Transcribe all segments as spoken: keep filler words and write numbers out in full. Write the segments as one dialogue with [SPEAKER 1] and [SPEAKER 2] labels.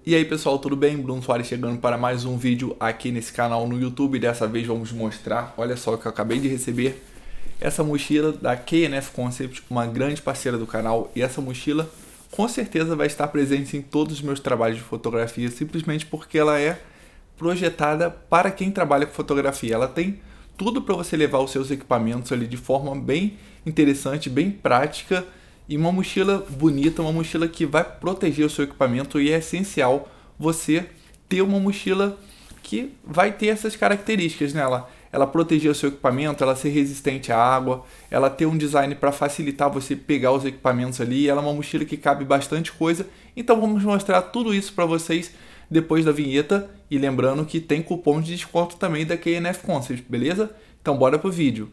[SPEAKER 1] E aí pessoal, tudo bem? Bruno Soares chegando para mais um vídeo aqui nesse canal no YouTube. Dessa vez vamos mostrar, olha só o que eu acabei de receber, essa mochila da K N F Concept, uma grande parceira do canal. E essa mochila com certeza vai estar presente em todos os meus trabalhos de fotografia, simplesmente porque ela é projetada para quem trabalha com fotografia. Ela tem tudo para você levar os seus equipamentos ali de forma bem interessante, bem prática. E uma mochila bonita, uma mochila que vai proteger o seu equipamento, e é essencial você ter uma mochila que vai ter essas características nela. Ela proteger o seu equipamento, ela ser resistente à água, ela ter um design para facilitar você pegar os equipamentos ali, ela é uma mochila que cabe bastante coisa. Então vamos mostrar tudo isso para vocês depois da vinheta, e lembrando que tem cupom de desconto também da K N F Concept, beleza? Então bora pro vídeo.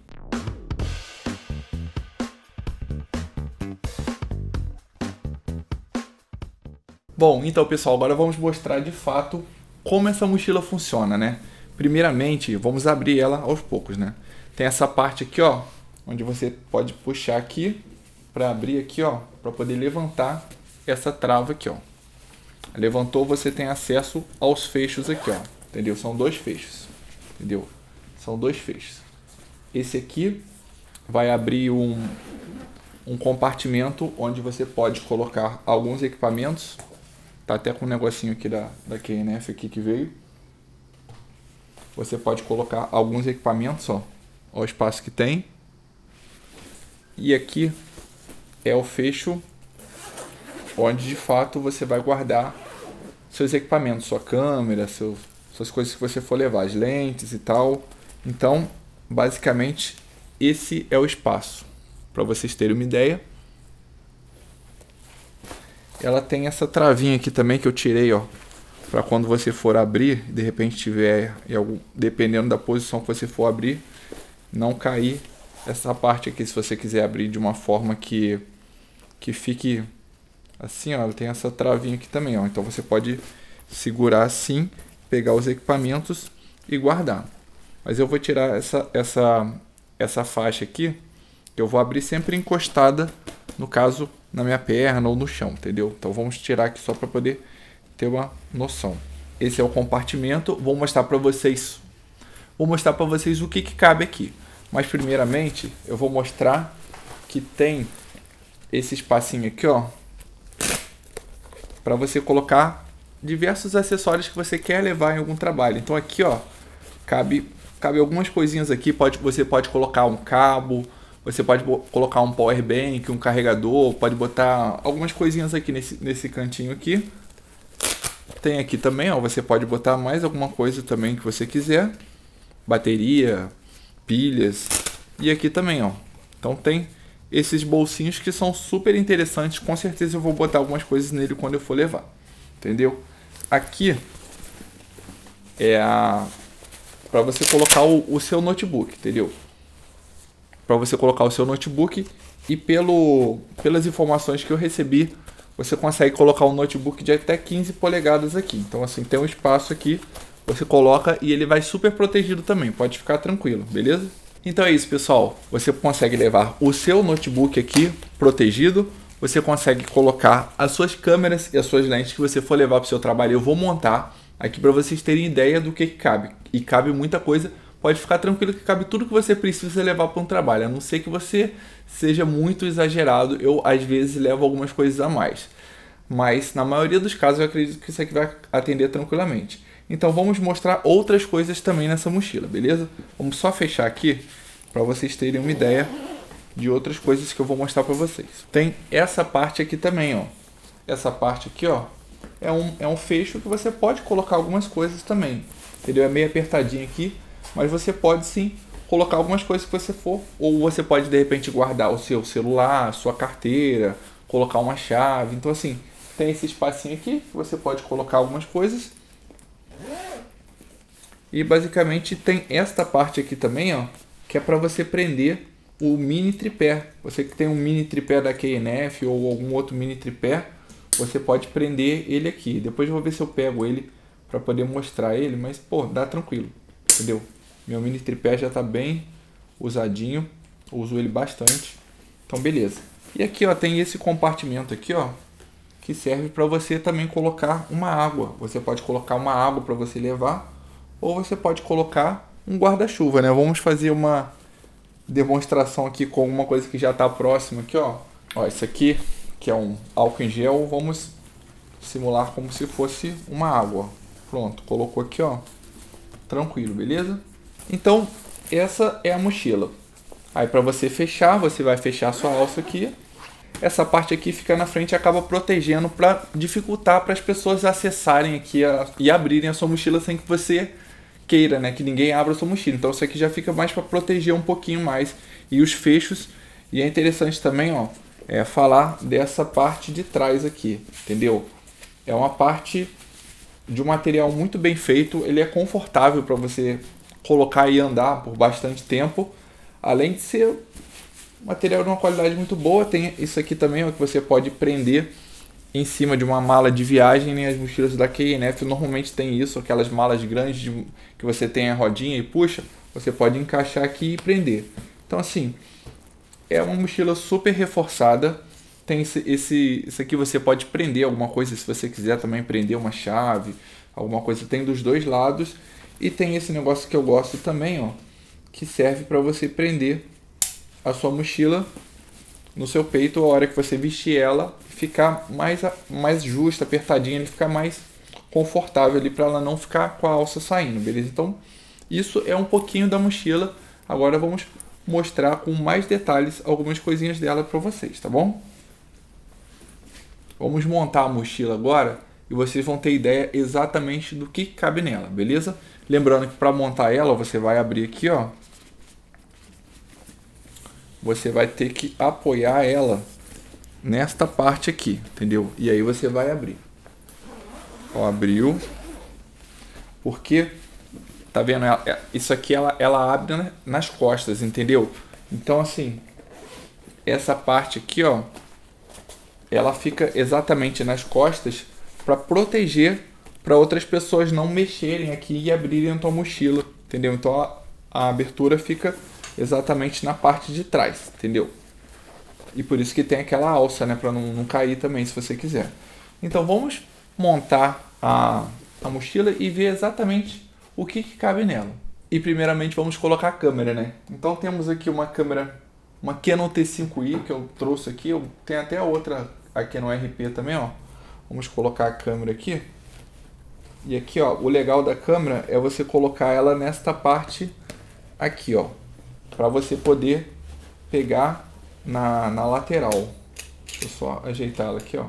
[SPEAKER 1] Bom, então pessoal, agora vamos mostrar de fato como essa mochila funciona, né? Primeiramente, vamos abrir ela aos poucos, né? Tem essa parte aqui, ó, onde você pode puxar aqui para abrir aqui, ó, para poder levantar essa trava aqui, ó. Levantou, você tem acesso aos fechos aqui, ó, entendeu? São dois fechos, entendeu? São dois fechos. Esse aqui vai abrir um, um compartimento onde você pode colocar alguns equipamentos. Tá até com um negocinho aqui da, da K N F aqui que veio. Você pode colocar alguns equipamentos, ó. Ó o espaço que tem. E aqui é o fecho onde de fato você vai guardar seus equipamentos, sua câmera, seus, suas coisas que você for levar, as lentes e tal. Então, basicamente, esse é o espaço. Para vocês terem uma ideia. Ela tem essa travinha aqui também que eu tirei, ó, para quando você for abrir, de repente tiver, dependendo da posição que você for abrir, não cair essa parte aqui. Se você quiser abrir de uma forma que que fique assim, ó, ela tem essa travinha aqui também, ó. Então você pode segurar assim, pegar os equipamentos e guardar. Mas eu vou tirar essa essa essa faixa aqui, que eu vou abrir sempre encostada, no caso, na minha perna ou no chão, entendeu? Então vamos tirar aqui só para poder ter uma noção. Esse é o compartimento. Vou mostrar para vocês. Vou mostrar para vocês o que que cabe aqui. Mas primeiramente eu vou mostrar que tem esse espacinho aqui, ó, para você colocar diversos acessórios que você quer levar em algum trabalho. Então aqui, ó, cabe cabe algumas coisinhas aqui. Pode você pode colocar um cabo. Você pode colocar um power bank, um carregador, pode botar algumas coisinhas aqui nesse, nesse cantinho aqui. Tem aqui também, ó, você pode botar mais alguma coisa também que você quiser. Bateria, pilhas. E aqui também, ó. Então tem esses bolsinhos que são super interessantes. Com certeza eu vou botar algumas coisas nele quando eu for levar. Entendeu? Aqui é a para você colocar o, o seu notebook, entendeu? Para você colocar o seu notebook, e pelo, pelas informações que eu recebi, você consegue colocar um notebook de até quinze polegadas aqui. Então assim, tem um espaço aqui, você coloca e ele vai super protegido também, pode ficar tranquilo, beleza? Então é isso, pessoal, você consegue levar o seu notebook aqui protegido, você consegue colocar as suas câmeras e as suas lentes que você for levar para o seu trabalho. Eu vou montar aqui para vocês terem ideia do que, que cabe, e cabe muita coisa. Pode ficar tranquilo que cabe tudo que você precisa levar para um trabalho, a não ser que você seja muito exagerado. Eu, às vezes, levo algumas coisas a mais. Mas, na maioria dos casos, eu acredito que isso aqui vai atender tranquilamente. Então, vamos mostrar outras coisas também nessa mochila, beleza? Vamos só fechar aqui para vocês terem uma ideia de outras coisas que eu vou mostrar para vocês. Tem essa parte aqui também, ó. Essa parte aqui, ó, é um, é um fecho que você pode colocar algumas coisas também. Entendeu? É meio apertadinho aqui. Mas você pode sim colocar algumas coisas que você for. Ou você pode de repente guardar o seu celular, sua carteira, colocar uma chave. Então assim, tem esse espacinho aqui que você pode colocar algumas coisas. E basicamente tem esta parte aqui também, ó, que é para você prender o mini tripé. Você que tem um mini tripé da K N F ou algum outro mini tripé, você pode prender ele aqui. Depois eu vou ver se eu pego ele para poder mostrar ele, mas pô, dá tranquilo, entendeu? Meu mini tripé já está bem usadinho, eu uso ele bastante, então beleza. E aqui, ó, tem esse compartimento aqui, ó, que serve para você também colocar uma água. Você pode colocar uma água para você levar, ou você pode colocar um guarda-chuva, né? Vamos fazer uma demonstração aqui com alguma coisa que já está próxima aqui, ó. Ó, isso aqui, que é um álcool em gel, vamos simular como se fosse uma água. Pronto, colocou aqui, ó. Tranquilo, beleza? Então, essa é a mochila. Aí para você fechar, você vai fechar a sua alça aqui. Essa parte aqui fica na frente e acaba protegendo para dificultar para as pessoas acessarem aqui a, e abrirem a sua mochila sem que você queira, né? Que ninguém abra a sua mochila. Então isso aqui já fica mais para proteger um pouquinho mais. E os fechos. E é interessante também, ó, é falar dessa parte de trás aqui, entendeu? É uma parte de um material muito bem feito. Ele é confortável para você colocar e andar por bastante tempo. Além de ser material de uma qualidade muito boa, tem isso aqui também, ó, que você pode prender em cima de uma mala de viagem, né? As mochilas da K N F normalmente tem isso, aquelas malas grandes de, que você tem a rodinha e puxa, você pode encaixar aqui e prender. Então assim, é uma mochila super reforçada. Tem esse, esse isso aqui, você pode prender alguma coisa se você quiser também, prender uma chave, alguma coisa, tem dos dois lados. E tem esse negócio que eu gosto também, ó, que serve para você prender a sua mochila no seu peito a hora que você vestir ela, ficar mais, mais justa, apertadinha, ele ficar mais confortável ali para ela não ficar com a alça saindo, beleza? Então, isso é um pouquinho da mochila. Agora vamos mostrar com mais detalhes algumas coisinhas dela para vocês, tá bom? Vamos montar a mochila agora e vocês vão ter ideia exatamente do que cabe nela, beleza? Lembrando que para montar ela, você vai abrir aqui, ó. Você vai ter que apoiar ela nesta parte aqui, entendeu? E aí você vai abrir. Ó, abriu. Porque, tá vendo? Isso aqui ela, ela abre nas costas, entendeu? Então, assim, essa parte aqui, ó, ela fica exatamente nas costas para proteger, para outras pessoas não mexerem aqui e abrirem a tua mochila, entendeu? Então a, a abertura fica exatamente na parte de trás, entendeu? E por isso que tem aquela alça, né, para não, não cair também, se você quiser. Então vamos montar a, a mochila e ver exatamente o que, que cabe nela. E primeiramente vamos colocar a câmera, né? Então temos aqui uma câmera, uma Canon T cinco i que eu trouxe aqui, eu tenho até a outra, a Canon R P também, ó. Vamos colocar a câmera aqui. E aqui, ó, o legal da câmera é você colocar ela nesta parte aqui, ó, para você poder pegar na, na lateral. Deixa eu só ajeitar ela aqui, ó.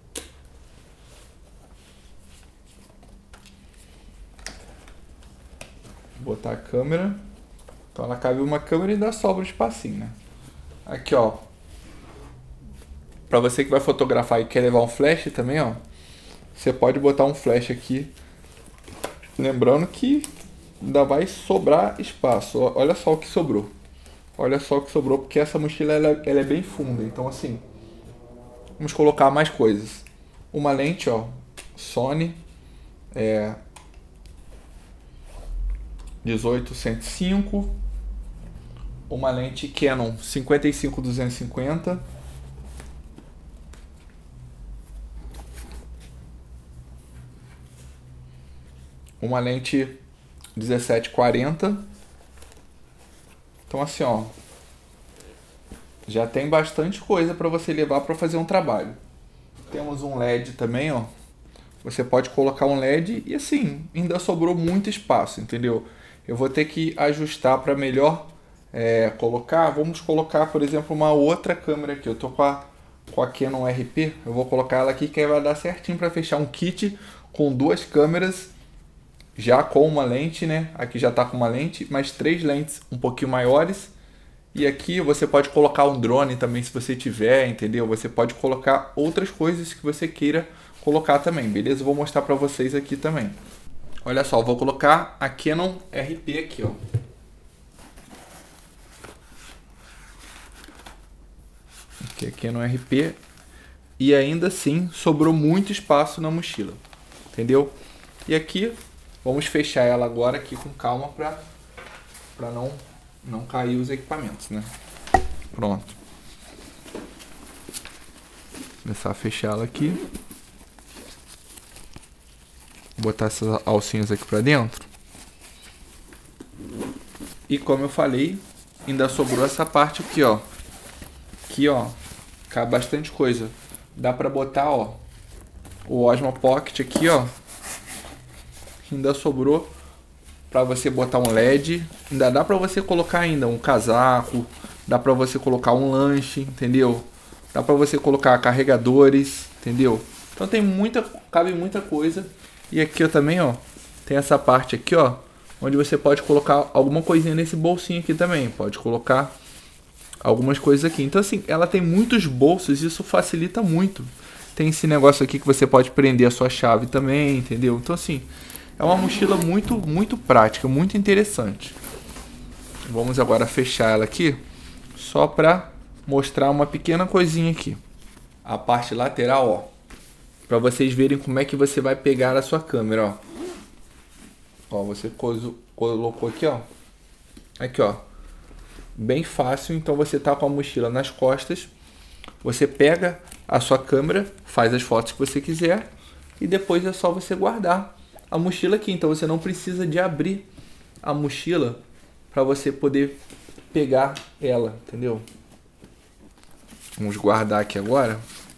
[SPEAKER 1] Vou botar a câmera. Então ela cabe uma câmera e dá sobra um espacinho, né? Aqui, ó. Para você que vai fotografar e quer levar um flash também, ó, você pode botar um flash aqui. Lembrando que ainda vai sobrar espaço. Olha só o que sobrou. Olha só o que sobrou, porque essa mochila ela, ela é bem funda. Então assim, vamos colocar mais coisas. Uma lente, ó, Sony é dezoito cento e cinco. Uma lente Canon cinquenta e cinco duzentos e cinquenta. Uma lente dezessete quarenta. Então assim, ó, já tem bastante coisa para você levar para fazer um trabalho. Temos um L E D também, ó. Você pode colocar um L E D e assim, ainda sobrou muito espaço, entendeu? Eu vou ter que ajustar para melhor é, colocar. Vamos colocar, por exemplo, uma outra câmera aqui. Eu tô com a, com a Canon R P, eu vou colocar ela aqui que aí vai dar certinho para fechar um kit com duas câmeras. Já com uma lente, né? Aqui já tá com uma lente, mas três lentes um pouquinho maiores. E aqui você pode colocar um drone também, se você tiver, entendeu? Você pode colocar outras coisas que você queira colocar também, beleza? Eu vou mostrar pra vocês aqui também. Olha só, eu vou colocar a Canon R P aqui, ó. Aqui a Canon R P. E ainda assim, sobrou muito espaço na mochila, entendeu? E aqui... vamos fechar ela agora aqui com calma para para não não cair os equipamentos, né? Pronto. Começar a fechar ela aqui. botar essas alcinhas aqui pra dentro. E como eu falei, ainda sobrou essa parte aqui, ó. Aqui, ó, cabe bastante coisa. Dá pra botar, ó, o Osmo Pocket aqui, ó. Ainda sobrou pra você botar um L E D. Ainda dá pra você colocar ainda um casaco. Dá pra você colocar um lanche, entendeu? Dá pra você colocar carregadores, entendeu? Então tem muita, cabe muita coisa. E aqui, ó, também, ó, tem essa parte aqui, ó, onde você pode colocar alguma coisinha nesse bolsinho aqui também. Pode colocar algumas coisas aqui. Então, assim, ela tem muitos bolsos e isso facilita muito. Tem esse negócio aqui que você pode prender a sua chave também, entendeu? Então, assim, é uma mochila muito, muito prática, muito interessante. Vamos agora fechar ela aqui, só para mostrar uma pequena coisinha aqui. A parte lateral, ó, para vocês verem como é que você vai pegar a sua câmera, ó. Ó, você colocou aqui, ó. Aqui, ó. Bem fácil. Então você tá com a mochila nas costas. Você pega a sua câmera, faz as fotos que você quiser. E depois é só você guardar a mochila aqui. Então você não precisa de abrir a mochila para você poder pegar ela, entendeu? Vamos guardar aqui agora.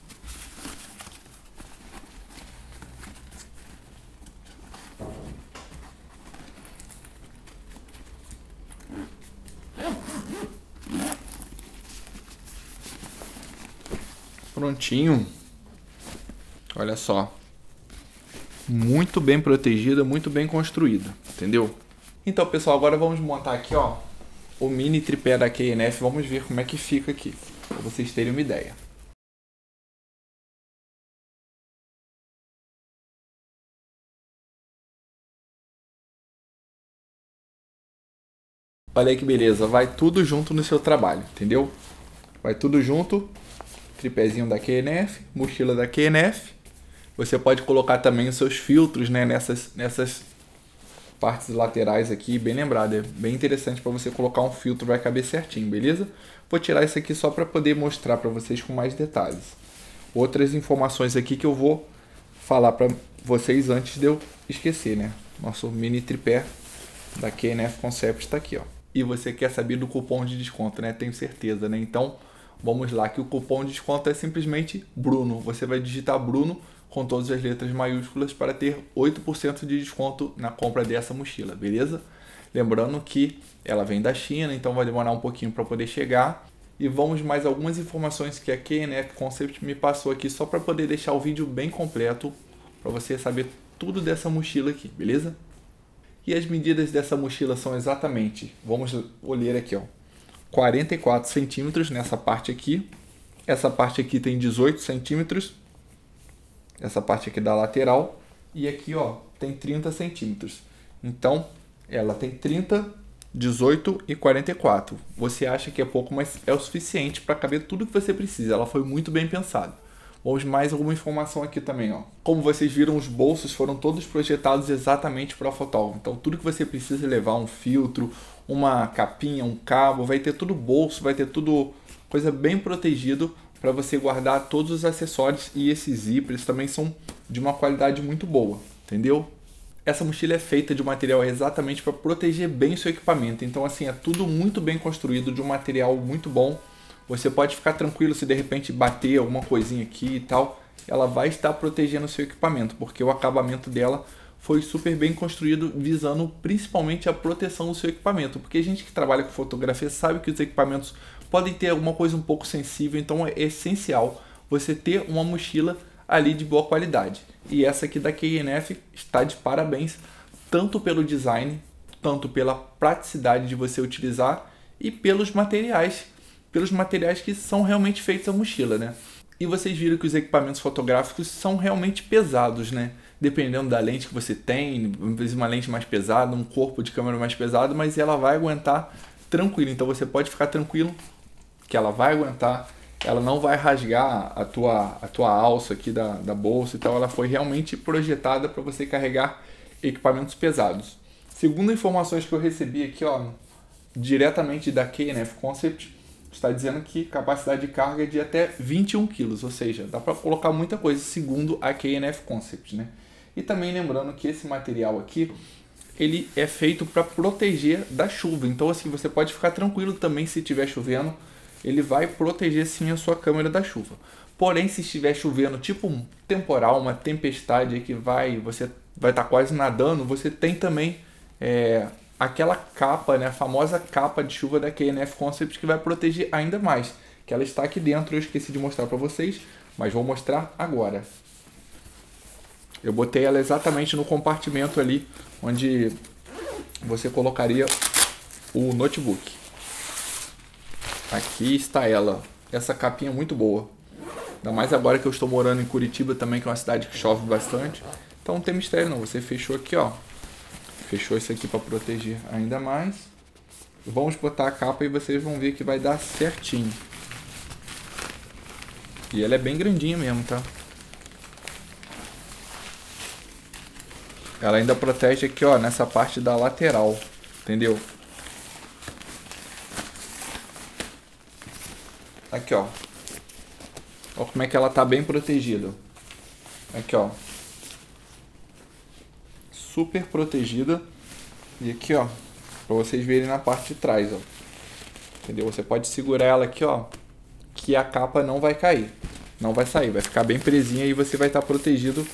[SPEAKER 1] Prontinho. Olha só. Muito bem protegida, muito bem construída, entendeu? Então, pessoal, agora vamos montar aqui, ó, o mini tripé da K N F. Vamos ver como é que fica aqui, para vocês terem uma ideia. Olha aí que beleza, vai tudo junto no seu trabalho, entendeu? Vai tudo junto. Tripézinho da K N F, mochila da K N F. Você pode colocar também os seus filtros, né, nessas, nessas partes laterais aqui, bem lembrado. É bem interessante para você colocar um filtro, vai caber certinho, beleza? Vou tirar isso aqui só para poder mostrar para vocês com mais detalhes. Outras informações aqui que eu vou falar para vocês antes de eu esquecer, né? Nosso mini tripé da K N F Concept está aqui, ó. E você quer saber do cupom de desconto, né? Tenho certeza, né? Então, vamos lá, que o cupom de desconto é simplesmente Bruno. Você vai digitar Bruno com todas as letras maiúsculas para ter oito por cento de desconto na compra dessa mochila, beleza? Lembrando que ela vem da China, então vai demorar um pouquinho para poder chegar. E vamos mais algumas informações que a K N F Concept me passou aqui, só para poder deixar o vídeo bem completo, para você saber tudo dessa mochila aqui, beleza? E as medidas dessa mochila são exatamente, vamos olhar aqui, ó, quarenta e quatro centímetros nessa parte aqui. Essa parte aqui tem dezoito centímetros. Essa parte aqui da lateral. E aqui, ó, tem trinta centímetros. Então, ela tem trinta, dezoito e quarenta e quatro. Você acha que é pouco, mas é o suficiente para caber tudo que você precisa. Ela foi muito bem pensada. Vamos mais alguma informação aqui também, ó. Como vocês viram, os bolsos foram todos projetados exatamente para a fotógrafo. Então, tudo que você precisa levar, um filtro, uma capinha, um cabo, vai ter tudo bolso, vai ter tudo coisa bem protegido para você guardar todos os acessórios. E esses zíperes também são de uma qualidade muito boa, entendeu? Essa mochila é feita de um material exatamente para proteger bem o seu equipamento. Então, assim, é tudo muito bem construído, de um material muito bom. Você pode ficar tranquilo se de repente bater alguma coisinha aqui e tal. Ela vai estar protegendo o seu equipamento, porque o acabamento dela foi super bem construído, visando principalmente a proteção do seu equipamento. Porque a gente que trabalha com fotografia sabe que os equipamentos podem ter alguma coisa um pouco sensível, então é essencial você ter uma mochila ali de boa qualidade. E essa aqui da K N F está de parabéns, tanto pelo design, tanto pela praticidade de você utilizar e pelos materiais, pelos materiais que são realmente feitos a mochila, né? E vocês viram que os equipamentos fotográficos são realmente pesados, né? Dependendo da lente que você tem, às vezes uma lente mais pesada, um corpo de câmera mais pesado, mas ela vai aguentar tranquilo. Então você pode ficar tranquilo que ela vai aguentar, ela não vai rasgar a tua, a tua alça aqui da, da bolsa e tal. Ela foi realmente projetada para você carregar equipamentos pesados. Segundo informações que eu recebi aqui, ó, diretamente da K N F Concept, está dizendo que capacidade de carga é de até vinte e um quilos, ou seja, dá para colocar muita coisa, segundo a K N F Concept, né? E também lembrando que esse material aqui, ele é feito para proteger da chuva. Então assim, você pode ficar tranquilo também se estiver chovendo, ele vai proteger sim a sua câmera da chuva. Porém, se estiver chovendo, tipo um temporal, uma tempestade que vai, você vai estar quase nadando, você tem também é, aquela capa, né, a famosa capa de chuva da K N F Concept, que vai proteger ainda mais. Que ela está aqui dentro, eu esqueci de mostrar para vocês, mas vou mostrar agora. Eu botei ela exatamente no compartimento ali, onde você colocaria o notebook. Aqui está ela, essa capinha muito boa. Ainda mais agora que eu estou morando em Curitiba também, que é uma cidade que chove bastante. Então não tem mistério não, você fechou aqui, ó. Fechou isso aqui para proteger ainda mais. Vamos botar a capa e vocês vão ver que vai dar certinho. E ela é bem grandinha mesmo, tá? Ela ainda protege aqui, ó, nessa parte da lateral, entendeu? Aqui, ó. Olha como é que ela tá bem protegida. Aqui, ó. Super protegida. E aqui, ó, para vocês verem na parte de trás, ó. Entendeu? Você pode segurar ela aqui, ó, que a capa não vai cair. Não vai sair, vai ficar bem presinha e você vai estar protegido.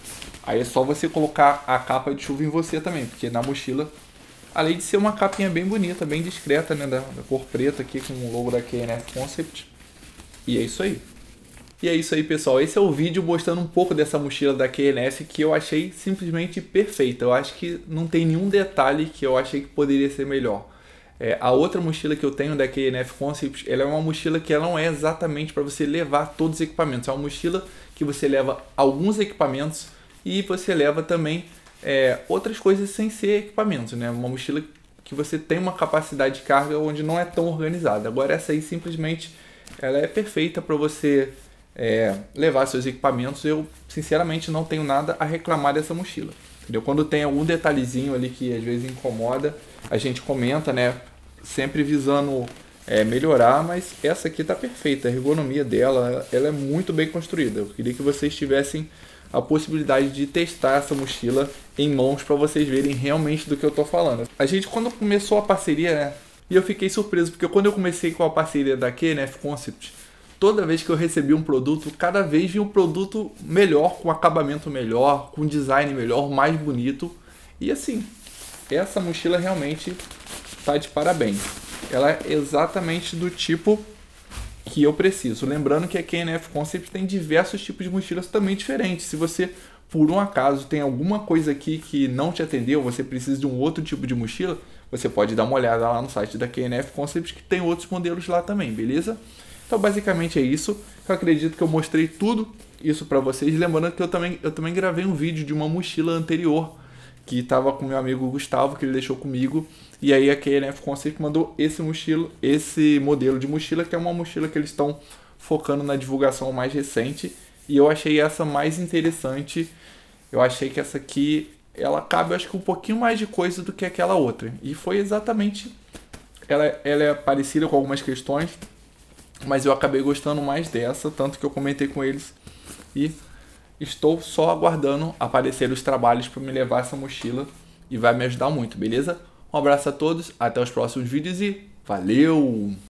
[SPEAKER 1] Aí é só você colocar a capa de chuva em você também, porque na mochila, além de ser uma capinha bem bonita, bem discreta, né, da, da cor preta aqui com o logo da K N F Concept. E é isso aí. E é isso aí, pessoal. Esse é o vídeo mostrando um pouco dessa mochila da K N F que eu achei simplesmente perfeita. Eu acho que não tem nenhum detalhe que eu achei que poderia ser melhor. É, a outra mochila que eu tenho da K N F Concept, ela é uma mochila que ela não é exatamente para você levar todos os equipamentos. É uma mochila que você leva alguns equipamentos e você leva também é, outras coisas sem ser equipamentos, né? Uma mochila que você tem uma capacidade de carga onde não é tão organizada. Agora essa aí simplesmente ela é perfeita para você é, levar seus equipamentos. Eu sinceramente não tenho nada a reclamar dessa mochila. Entendeu? Quando tem algum detalhezinho ali que às vezes incomoda, a gente comenta, né? Sempre visando é, melhorar, mas essa aqui tá perfeita. A ergonomia dela, ela é muito bem construída. Eu queria que vocês tivessem a possibilidade de testar essa mochila em mãos para vocês verem realmente do que eu tô falando. A gente, quando começou a parceria, né? E eu fiquei surpreso, porque quando eu comecei com a parceria da K N F Concept, toda vez que eu recebi um produto, cada vez vinha um produto melhor, com acabamento melhor, com design melhor, mais bonito. E assim, essa mochila realmente tá de parabéns. Ela é exatamente do tipo que eu preciso. Lembrando que a K N F Concept tem diversos tipos de mochilas também diferentes. Se você, por um acaso, tem alguma coisa aqui que não te atendeu, você precisa de um outro tipo de mochila, você pode dar uma olhada lá no site da K N F Concept, que tem outros modelos lá também, beleza? Então basicamente é isso. Eu acredito que eu mostrei tudo isso para vocês. Lembrando que eu também, eu também gravei um vídeo de uma mochila anterior que estava com meu amigo Gustavo, que ele deixou comigo. E aí a K N F Concept mandou esse mochila, esse modelo de mochila, que é uma mochila que eles estão focando na divulgação mais recente. E eu achei essa mais interessante. Eu achei que essa aqui, ela cabe, acho que um pouquinho mais de coisa do que aquela outra. E foi exatamente... Ela, ela é parecida com algumas questões, mas eu acabei gostando mais dessa, tanto que eu comentei com eles. E estou só aguardando aparecer os trabalhos para me levar essa mochila. E vai me ajudar muito, beleza? Um abraço a todos, até os próximos vídeos e valeu!